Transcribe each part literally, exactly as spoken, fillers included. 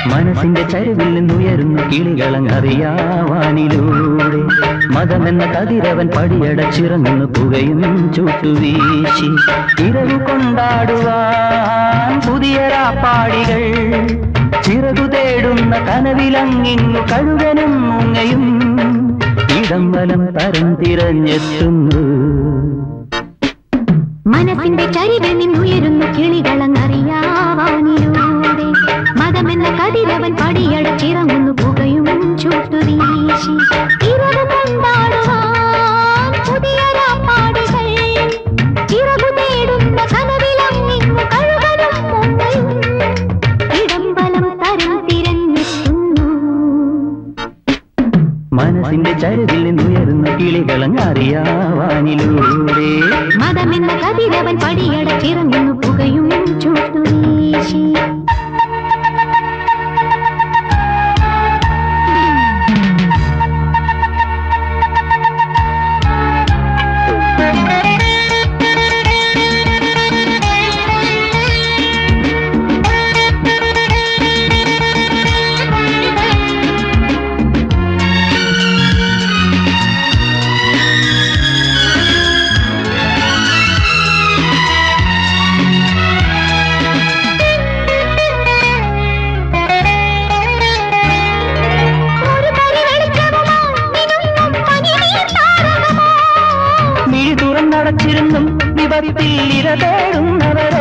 മനസ്സിന്റെ ചരിവിൽ നിന്നുയരുന്നു കിളികളങ്ങറിയാവാനിലൂടെ മതമെന്ന കതിരവൻ പടിയടച്ചിറങ്ങുന്നു പുകയും ചുട്ടുവീശി ഇരവു കൊണ്ടാടുവാൻ പുതിയ രാപ്പാടികൾ ചിറകു തേടുന്ന കനവിലങ്ങിങ്ങു കഴുകനും മുങ്ങയും ഇടം വലം തരം തിരഞ്ഞെത്തുന്നു മനസ്സിന്റെ ചരിവിൽ നിന്നുയരുന്നു കിളികളങ്ങറിയാവാനിലൂടെ മതമെന്ന കതിരവൻ പടിയടച്ചിറങ്ങുന്നു പുകയും ചുട്ടുവീശി ഇരവു കൊണ്ടാടുവാൻ പുതിയ രാപ്പാടികൾ ചിറകു തേടുന്ന കനവിലങ്ങിങ്ങു കഴുകനും മുങ്ങയും ഇടം വലം തരം തിരഞ്ഞെത്തുന്നു മനസ്സിന്റെ ചരിവിൽ നിന്നുയരുന്ന കിളികളങ്ങറിയാവാനിലൂടെ മതമെന്ന കതിരവൻ പടിയടച്ചിറങ്ങുന്നു പുകയും ചുട്ടുവീശി ും വിപത്തിൽ ഇരതേടുന്നവരോ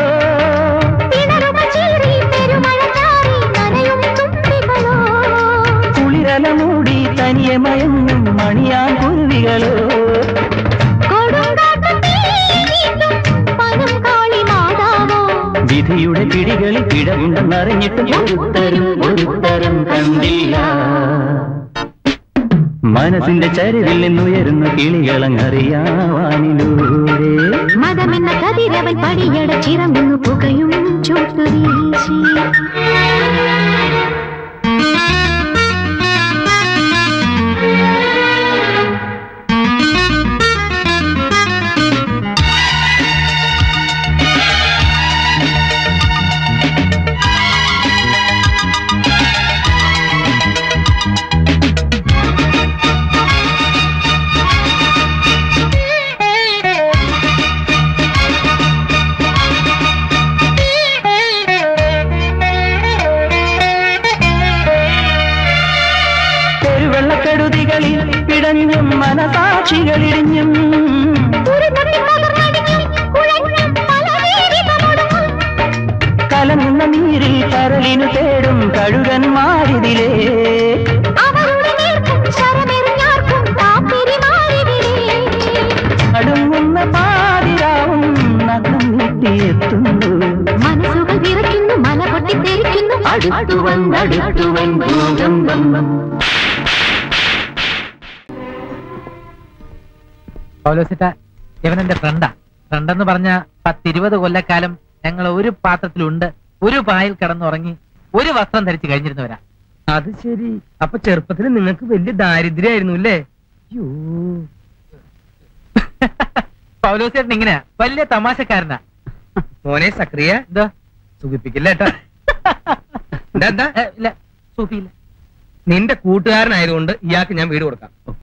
കുളിരല മൂടി തനിയെ മയങ്ങും മണിയാൻ കുരുവികളോ വിധിയുടെ പിടികളിൽ പിഴവുണ്ടെന്നറിഞ്ഞിട്ടും ഒരുത്തരും ഒരുത്തരം കണ്ടില്ല മനസ്സിന്റെ ചരിവിൽ നിന്നുയരുന്ന കിളികളങ്ങറിയാവാനിലൂടെ മതമെന്ന കതിരവൻ പടിയടച്ചിറങ്ങുന്നു പുകയും ചുട്ടുവീശി വെള്ളക്കെടുതികളിൽ പിടഞ്ഞും മനസാക്ഷികളിടിഞ്ഞും കലങ്ങുന്ന നീരിൽ കരളിനു തേടും കഴുകന്മാരിതിലേ അടുങ്ങുന്ന പാതിരാവും നഖം നീട്ടിയെത്തുന്നു മനസ്സുകൾ വിറയ്ക്കുന്നു മല പൊട്ടിത്തെറിക്കുന്നു അടുത്തുവൻ അടുത്തുവൻ ഭൂകമ്പം പൗലോസിറ്റ ഇവനെന്റെ ഫ്രണ്ടാ. ഫ്രണ്ടെന്ന് പറഞ്ഞ പത്തിരുപത് കൊല്ലക്കാലം ഞങ്ങൾ ഒരു പാത്രത്തിലുണ്ട്, ഒരു പായിൽ കിടന്നുറങ്ങി, ഒരു വസ്ത്രം ധരിച്ചു കഴിഞ്ഞിരുന്നവരാ. അത് ശരി. അപ്പൊ ചെറുപ്പത്തിൽ നിങ്ങൾക്ക് വലിയ ദാരിദ്ര്യായിരുന്നു അല്ലേ? പൗലോസേട്ടൻ ഇങ്ങനെ വലിയ തമാശക്കാരനാ. മോനെ സക്രിയ എന്താ സുഖിപ്പിക്കില്ല കേട്ടാ. എന്താ ഇല്ല സൂഫിയില്ല. നിന്റെ കൂട്ടുകാരനായതുകൊണ്ട് ഇയാൾക്ക് ഞാൻ വീട് കൊടുക്കാം.